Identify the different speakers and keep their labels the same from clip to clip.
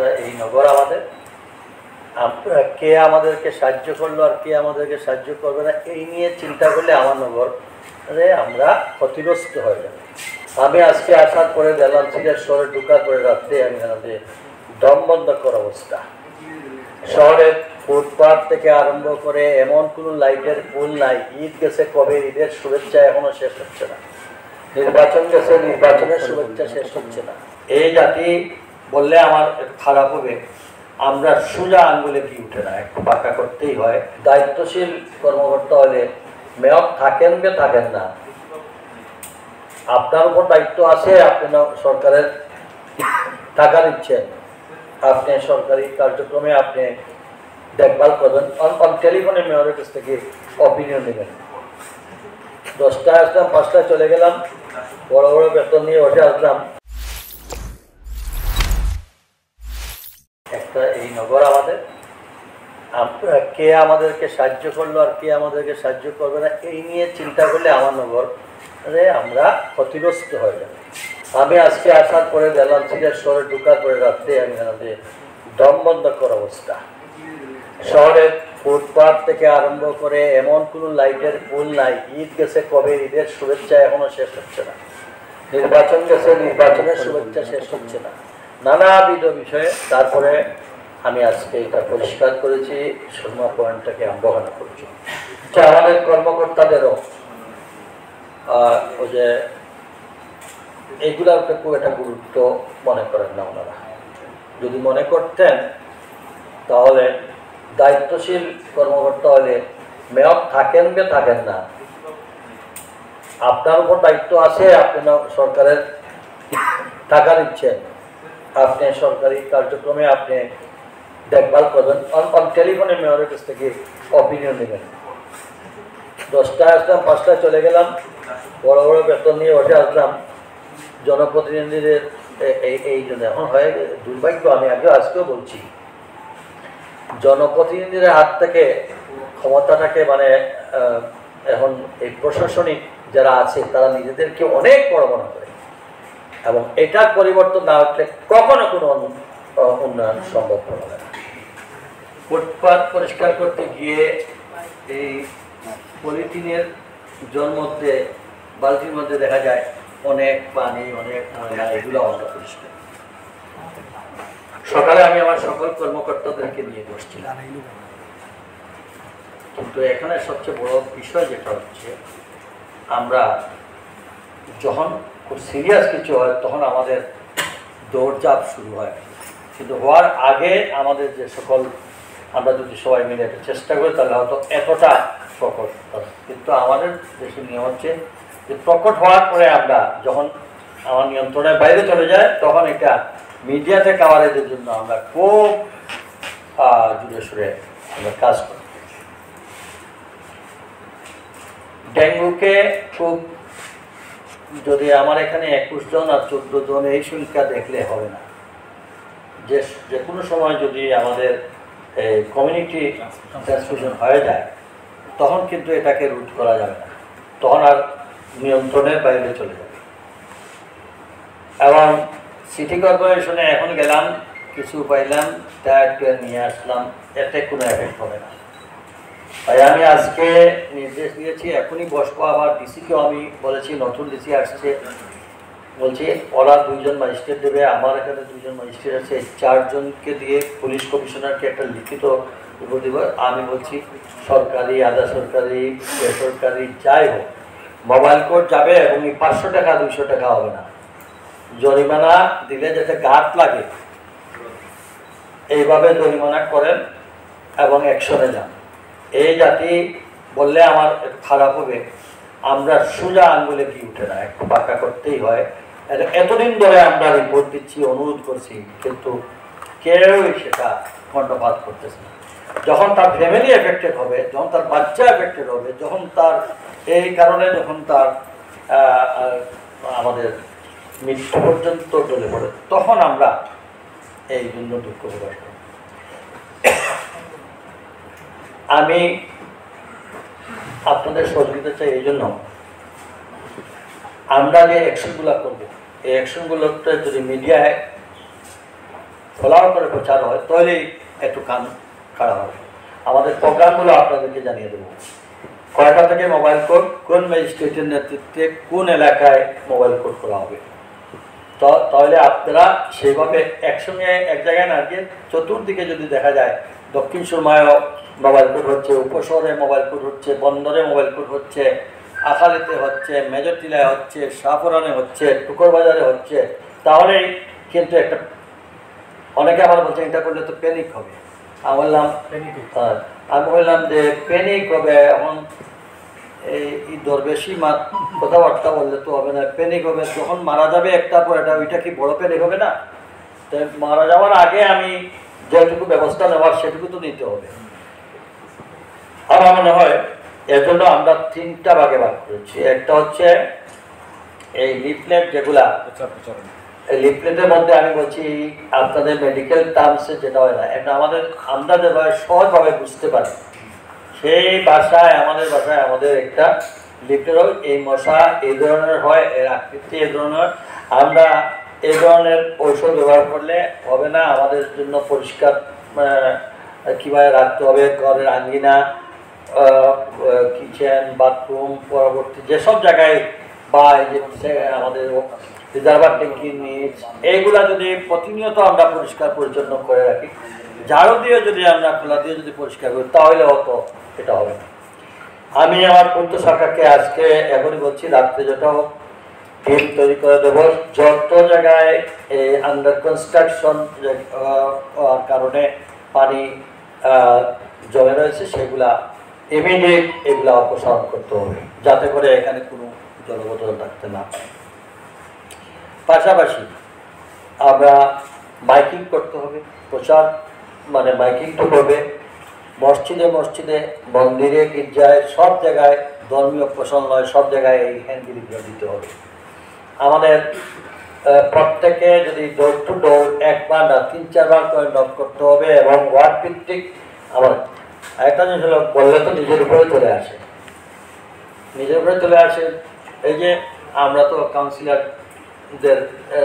Speaker 1: একটা এই নগর আমাদের, কে আমাদেরকে সাহায্য করলো আর কে আমাদেরকে সাহায্য করবে না এই নিয়ে চিন্তা করলে আমার নগর আমরা ক্ষতিগ্রস্ত হয়ে যাবে। আমি আজকে আসার পরে দেখলাম সিলেট শহরে ঢুকার পরে রাত্রে আমি যে দম বন্ধ করা অবস্থা। শহরের ফুটপাথ থেকে আরম্ভ করে এমন কোনো লাইটের পুল নাই। ঈদ গেছে কবে, ঈদের শুভেচ্ছা এখনো শেষ হচ্ছে না। নির্বাচন গেছে, নির্বাচনের শুভেচ্ছা শেষ হচ্ছে না। এই জাতি বললে আমার খারাপ হবে, আমরা সোজা আঙ্গুলে কি উঠে না, একটু পাকা করতেই হয়। দায়িত্বশীল কর্মকর্তা হলে মেয়র থাকেন বে থাকেন না, আপনার উপর দায়িত্ব আছে। আপনি সরকারের টাকা দিচ্ছেন, আপনি সরকারি কার্যক্রমে আপনি দেখভাল করবেন। টেলিফোনে মেয়রের কাছ থেকে অপিনিয়ন নেবেন। 10টায় আসলাম, 5টায় চলে গেলাম, বড় বড় বেতন নিয়ে ওঠে আসলাম। একটা এই নগর আমাদের, কে আমাদেরকে সাহায্য করলো আর কে আমাদেরকে সাহায্য করবে না এই নিয়ে চিন্তা করলে আমার নগর আমরা ক্ষতিগ্রস্ত হয়ে যাবে। আমি আজকে আসার পরে দেখলাম সিলেট শহরে ঢুকার পরে রাত্রে আমি যে দম বন্ধ করা অবস্থা। শহরের ফুটপাথ থেকে আরম্ভ করে এমন কোনো লাইটের পুল নাই। ঈদ গেছে কবে, ঈদের শুভেচ্ছা এখনো শেষ হচ্ছে না। নির্বাচন গেছে, নির্বাচনের শুভেচ্ছা শেষ হচ্ছে না। নানাবিধ বিষয়ে তারপরে আমি আজকে এটা পরিষ্কার করেছি, সুরমা পয়েন্টটাকে আহ্বান করছি। আমাদের কর্মকর্তাদেরও ওই যে এইগুলার খুব একটা গুরুত্ব মনে করেন না ওনারা। যদি মনে করতেন তাহলে দায়িত্বশীল কর্মকর্তা হলে মেয়র থাকেন বে থাকেন না, আপনার উপর দায়িত্ব আছে। আপনি সরকারের টাকা দিচ্ছেন, আপনি সরকারি কার্যক্রমে আপনি দেখভাল করবেন। টেলিফোনে মেয়রের কাছ থেকে অপিনিয়ন নেবেন। 10টায় আসলাম, 5টায় চলে গেলাম, বড় বড় বেতন নিয়ে ওঠে আসলাম। জনপ্রতিনিধিদের এই জন্য এখন হয়ে দুর্ভাগ্য, আমি আজকেও বলছি, জনপ্রতিনিধিদের হাত থেকে ক্ষমতাটাকে এখন এই প্রশাসনিক যারা আছে তারা নিজেদেরকে অনেক বড় মনে করে, এবং এটার পরিবর্তন না হলে কখনো কোনো উন্নয়ন সম্ভব হবে না। ফুটপাথ পরিষ্কার করতে গিয়ে এই পলিথিনের মধ্যে বালতির মধ্যে দেখা যায় অনেক পানি, অনেক ময়লা, এগুলো অনেক পরিষ্কার। সকালে আমি আমার সকল কর্মকর্তাদেরকে নিয়ে বসছিলাম, কিন্তু এখানে সবচেয়ে বড় বিষয় যেটা হচ্ছে, আমরা যখন খুব সিরিয়াস কিছু হয় তখন আমাদের দৌড়ঝাঁপ শুরু হয়, কিন্তু হওয়ার আগে আমাদের যে সকল আমরা যদি সবাই মিলে চেষ্টা করি তাহলে হয়তো এতটা প্রকট হয়। কিন্তু আমাদের দেশের নিয়ম হচ্ছে যে প্রকট হওয়ার পরে আমরা যখন আমার নিয়ন্ত্রণের বাইরে চলে যায় তখন এটা মিডিয়াতে কাভারেজের জন্য আমরা খুব জুড়ে সুরে আমরা কাজ করি। ডেঙ্গুকে খুব, যদি আমার এখানে 21 জন আর 14 জন এই সংখ্যা দেখলে হবে না, যে কোনো সময় যদি আমাদের কমিউনিটি ট্রান্সমিশন হয়ে যায় তখন কিন্তু এটাকে রুট করা যাবে না, তখন আর নিয়ন্ত্রণের বাইরে চলে যাবে। এবং সিটি কর্পোরেশনে এখন গেলাম, কিছু পাইলাম, টায়ার নিয়ে আসলাম, এতে কোনো এফেক্ট হবে না। তাই আমি আজকে নির্দেশ দিয়েছি, এখনই বসবো। আবার ডিসিকেও আমি বলেছি, নতুন ডিসি আসছে, বলছি ওরা 2 জন ম্যাজিস্ট্রেট দেবে, আমার এখানে 2 জন ম্যাজিস্ট্রেট আছে, 4 জনকে দিয়ে পুলিশ কমিশনারকে একটা লিখিত উপর দেব। আমি বলছি সরকারি, আধা সরকারি, বেসরকারি যাই হোক, মোবাইল কোড যাবে এবং 500 টাকা 200 টাকা হবে না, জরিমানা দিলে যাতে গাত লাগে এইভাবে জরিমানা করেন এবং অ্যাকশনে যান। এই জাতি বললে আমার খারাপ হবে, আমরা সোজা আঙ্গুলে কি উঠে না, একটু পাকা করতেই হয়। এতদিন ধরে আমরা রিপোর্ট দিচ্ছি, অনুরোধ করছি, কিন্তু কেউই সেটা কর্ণপাত করতেছে না। যখন তার ফ্যামিলি এফেক্টেড হবে, যখন তার বাচ্চা এফেক্টেড হবে, যখন তার এই কারণে যখন তার আমাদের মৃত্যু পর্যন্ত চলে পড়ে, তখন আমরা এই জন্য দুঃখ প্রকাশ করি। আমি আপনাদের সহযোগিতা চাই এই জন্য, আমরা যে অ্যাকশনগুলো করবো এই অ্যাকশনগুলোতে যদি মিডিয়ায় ফলাও করে প্রচার হয়, তাহলেই একটু কান খাড়া হবে। আমাদের প্রোগ্রামগুলো আপনাদেরকে জানিয়ে দেবো, কয়টা থেকে মোবাইল কোড, কোন ম্যাজিস্ট্রেটের নেতৃত্বে কোন এলাকায় মোবাইল কোড করা হবে। তো তাহলে আপনারা সেইভাবে একসঙ্গে এক জায়গায় না গিয়ে চতুর্দিকে যদি দেখা যায়, দক্ষিণ সুরমায়ও মোবাইল কোড হচ্ছে, উপশহরে মোবাইল কোড হচ্ছে, বন্দরে মোবাইল কোড হচ্ছে, আখালিতে হচ্ছে, মেজরটিলায় হচ্ছে, শাহপুরানে হচ্ছে, টুকরবাজারে হচ্ছে, তাহলেই কিন্তু একটা, অনেকে আবার বলছে এটা করলে তো প্যানিক হবে। আমি বললাম যে প্যানিক হবে, এখন এই দরবেশি কথাবার্তা বললে তো হবে না। প্যানিক হবে যখন মারা যাবে একটা পর এটা, ওইটা কি বড় প্যানিক হবে না? তো মারা যাওয়ার আগে আমি যেটুকু ব্যবস্থা নেওয়ার সেটুকু তো নিতে হবে। আমার মনে হয় এর জন্য আমরা 3টা ভাগে ভাগ করেছি। একটা হচ্ছে এই লিফলেট, যেগুলা লিফলেটের মধ্যে আমি বলছি আপনাদের মেডিকেল টার্মসে যেটা হয় না, এটা আমরা যেভাবে সহজভাবে বুঝতে পারি সেই ভাষায়, আমাদের একটা লিফলেট হয়। এই মশা এই ধরনের হয়, এর আকৃতি এই ধরনের, আমরা এই ধরনের ঔষধ ব্যবহার করলে হবে না। আমাদের জন্য পরিষ্কার কীভাবে রাখতে হবে, ঘরের আঙ্গিনা, কিচেন, বাথরুম, পরবর্তী যেসব জায়গায় বা আমাদের রিজার্ভার ট্যাঙ্কির নিচ, এইগুলা যদি প্রতিনিয়ত আমরা পরিষ্কার পরিচ্ছন্ন করে রাখি, ঝাড়ু দিয়ে যদি আমরা খোলা দিয়ে যদি পরিষ্কার করি, তাহলে হতো এটা হবে না। আমি আমার পূর্ত শাখাকে আজকে এখনই বলছি, রাত্রে যেটা হোক টিম তৈরি করে দেবো। যত জায়গায় আন্ডার কনস্ট্রাকশন কারণে পানি জমে রয়েছে, সেগুলা ইমিডিয়েট এগুলা অপসারণ করতে হবে, যাতে করে এখানে কোনো জলবদ্ধ থাকতে না পারে। পাশাপাশি আমরা মাইকিং করতে হবে, প্রচার মাইকিং তো করবে মসজিদে মসজিদে, মন্দিরে, গির্জায়, সব জায়গায় ধর্মীয় প্রসঙ্গ সব জায়গায় এই হ্যান্ডবিলগুলো দিতে হবে। আমাদের প্রত্যেকে যদি ডোর টু ডোর 1 বার না 3-4 বার করে নক করতে হবে, এবং ওয়ার্ড ভিত্তিক। আমার একটা জিনিস হলো, বললে তো নিজের উপরে চলে আসে। এই যে আমরা তো কাউন্সিলরদের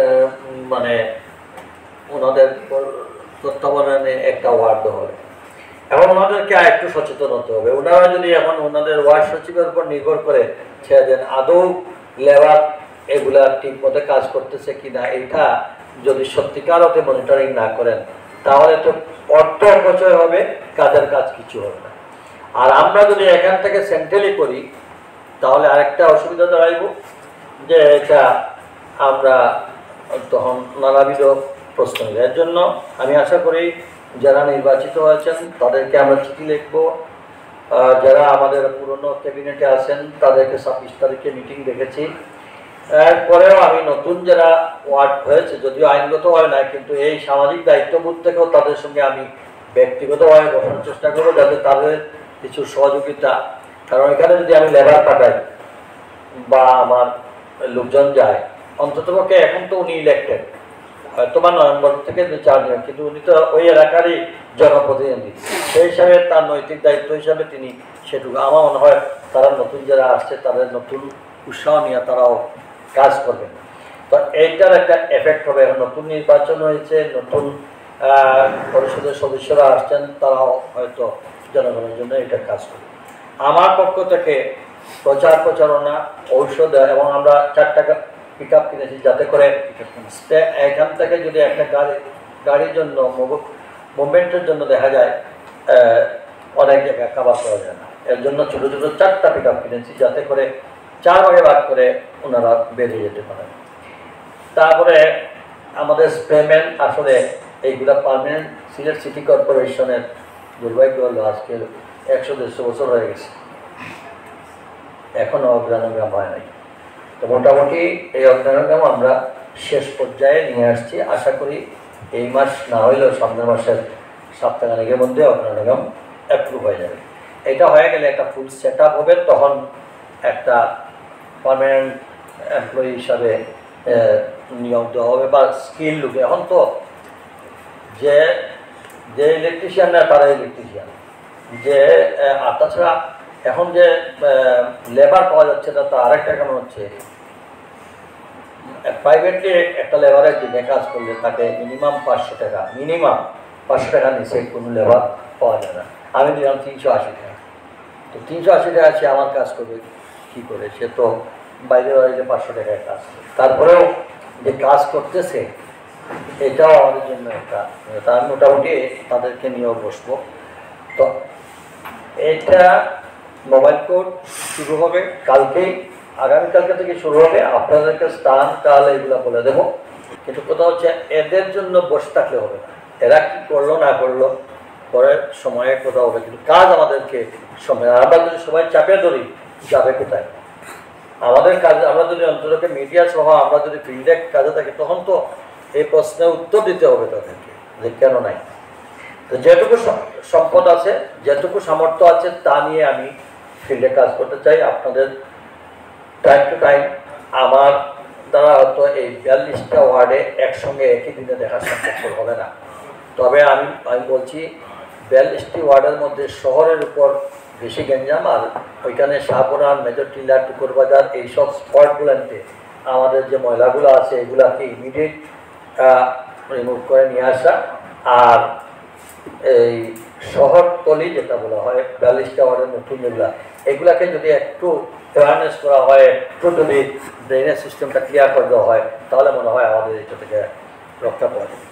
Speaker 1: ওনাদের তত্ত্বাবধানে একটা ওয়ার্ড হবে, এখন ওনাদেরকে একটু সচেতন হতে হবে। ওনারা যদি এখন ওনাদের ওয়ার্ড সচিবের উপর নির্ভর করে ছেড়ে দেন, আদৌ লেবার এগুলা ঠিক মতো কাজ করতেছে কিনা, এটা যদি সত্যিকার অর্থে মনিটরিং না করেন, তাহলে তো অর্থ অপচয় হবে, কাজের কাজ কিছু হবে না। আর আমরা যদি এখান থেকে সেন্ট্রালি করি, তাহলে আরেকটা অসুবিধা দাঁড়াইব, যে এটা আমরা তখন নানাবিধ প্রশ্ন। এর জন্য আমি আশা করি যারা নির্বাচিত হয়েছেন তাদেরকে আমরা চিঠি লিখব, যারা আমাদের পুরনো ক্যাবিনেটে আছেন তাদেরকে 26 তারিখে মিটিং দেখেছি। এরপরেও আমি নতুন যারা ওয়ার্ড হয়েছে, যদিও আইনগত হয় না, কিন্তু এই সামাজিক দায়িত্ববোধ থেকেও তাদের সঙ্গে আমি ব্যক্তিগতভাবে বসানোর চেষ্টা করবো, যাতে তাদের কিছু সহযোগিতা, কারণ এখানে যদি আমি লেবার পাঠাই বা আমার লোকজন যায়, অন্ততপক্ষে এখন তো উনি ইলেক্টেড, হয়তো বা নভেম্বর থেকে 4 দিন, কিন্তু উনি তো ওই এলাকারই জনপ্রতিনিধি, সেই হিসাবে তার নৈতিক দায়িত্ব হিসাবে তিনি সেটুকু, আমার মনে হয় তারা নতুন যারা আসছে তাদের নতুন উৎসাহ নিয়ে তারাও কাজ করবেন। তো এইটার একটা এফেক্ট হবে। নতুন নির্বাচন হয়েছে, নতুন পরিষদের সদস্যরা আসছেন, তারাও হয়তো জনগণের জন্য এটা কাজ করবে। আমার পক্ষ থেকে প্রচারণা, ঔষধ, এবং আমরা 4টা পিক আপ কিনেছি, যাতে করে এখান থেকে যদি একটা গাড়ির জন্য মুভমেন্টের জন্য দেখা যায় অনেক জায়গায় কাভার করা যায় না, এর জন্য ছোটো ছোটো 4টা পিক আপ কিনেছি, যাতে করে 4 ভাগে ভাগ করে ওনারা বেরিয়ে যেতে পারেন। তারপরে আমাদের পেমেন্ট, আসলে এইগুলা পার্মানেন্ট সিলেট সিটি কর্পোরেশনের দুর্ভাগ্য হলো আজকে 100-150 বছর হয়ে গেছে, এখনও অগ্রানুগ্রাম হয় নাই। তো মোটামুটি এই অগ্রানুগ্রাম আমরা শেষ পর্যায়ে নিয়ে আসছি। আশা করি এই মাস না হইলেও সামনের মাসের সপ্তাহখানেকের মধ্যে অগ্রানুগ্রাম অ্যাপ্রুভ হয়ে যাবে। এটা হয়ে গেলে একটা ফুল সেট আপ হবে, তখন একটা পার্মানেন্ট এমপ্লয়ি হিসাবে নিয়োগ দেওয়া হবে বা স্কিল লোকে। এখন তো যে ইলেকট্রিশিয়ান না তারা ইলেকট্রিশিয়ান, যে আর তাছাড়া এখন যে লেবার পাওয়া যাচ্ছে না, তা আরেকটা কেমন হচ্ছে, প্রাইভেটলি একটা লেবারের দিনে কাজ করলে তাকে মিনিমাম 500 টাকা, মিনিমাম 500 টাকা নিচে কোনো লেবার পাওয়া যায় না। আমি দিলাম 380 টাকা। তো 380 টাকা সে আমার কাজ করবে কী করে? সে তো বাইরে বাইরে 500 টাকায় কাজ করে। তারপরেও যে কাজ করতেছে এটাও আমাদের জন্য একটা, তার মোটামুটি তাদেরকে নিয়েও বসবো। তো এটা মোবাইল কোড শুরু হবে কালকেই, আগামীকালকে থেকে শুরু হবে। আপনাদেরকে স্থান কাল এগুলো বলে দেবো, কিন্তু কথা হচ্ছে এদের জন্য বসে থাকলে হবে না। এরা কি করলো না করলো পরের সময়ে কথা হবে, কিন্তু কাজ আমাদেরকে সময়, আমরা যদি সবাই চাপে ধরি যাবে কোথায়? আমাদের কাজ, আমরা যদি অন্তরকে মিডিয়া সহ আমরা যদি ফিল্ডে কাজে থাকি তখন তো এই প্রশ্নের উত্তর দিতে হবে তাদেরকে যে কেন নাই। তো যেটুকু সম্পদ আছে, যেটুকু সামর্থ্য আছে তা নিয়ে আমি ফিল্ডে কাজ করতে চাই। আপনাদের টাইম টু টাইম আমার দ্বারা হয়তো এই 42টা ওয়ার্ডে একসঙ্গে একই দিনে দেখা সম্ভব হবে না, তবে আমি বলছি 42টি ওয়ার্ডের মধ্যে শহরের উপর বেশি গ্যাঞ্জাম, আর ওইখানে শাহপুরান, মেজর টিলা, টুকুরবাজার এইসব স্পটগুলোতে আমাদের যে ময়লাগুলো আছে এগুলাকে ইমিডিয়েট রিমুভ করে নিয়ে আসা। আর এই শহরতলি যেটা বলা হয় 42টা ওয়ার্ডের নতুন এগুলাকে যদি একটু অ্যাওয়ারনেস করা হয়, একটু যদি ড্রেনেজ সিস্টেমটা ক্লিয়ার করে দেওয়া হয় তাহলে মনে হয় আমাদের এটা থেকে রক্ষা পাওয়া যাবে।